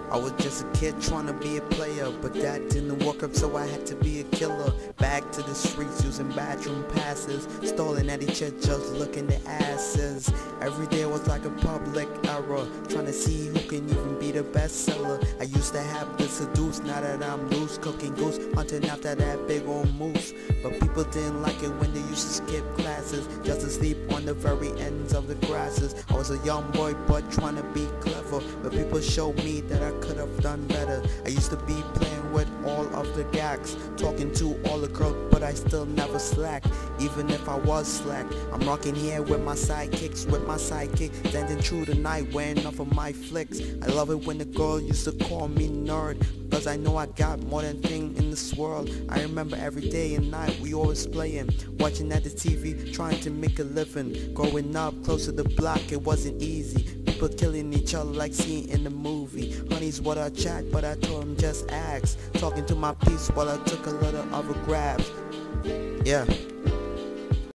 I was just a kid trying to be a player, but that didn't work up, so I had to be a killer. Back to the streets using bathroom passes, stalling at each other, just looking at asses. Every day was like a public error, trying to see who can even be the bestseller. I used to have to seduce, now that I'm loose, cooking goose, hunting after that big old moose. But people didn't like it when they used to skip classes, just to sleep on the very ends of the grasses. I was a young boy but trying to be clever, but people showed me that I could have done better. I used to be playing with all of the gags, talking to all the girls, but I still never slack, even if I was slack. I'm rocking here with my sidekicks, with my sidekick, standing through the night, wearing off of my flicks. I love it when the girl used to call me nerd, cause I know I got more than thing in this world. I remember every day and night we always playing, watching at the TV, trying to make a living. Growing up close to the block, it wasn't easy. People killing each other like seen in the movie. Honey's what I chat, but I told him just ask. Talking to my piece while I took a lot of other grabs. Yeah.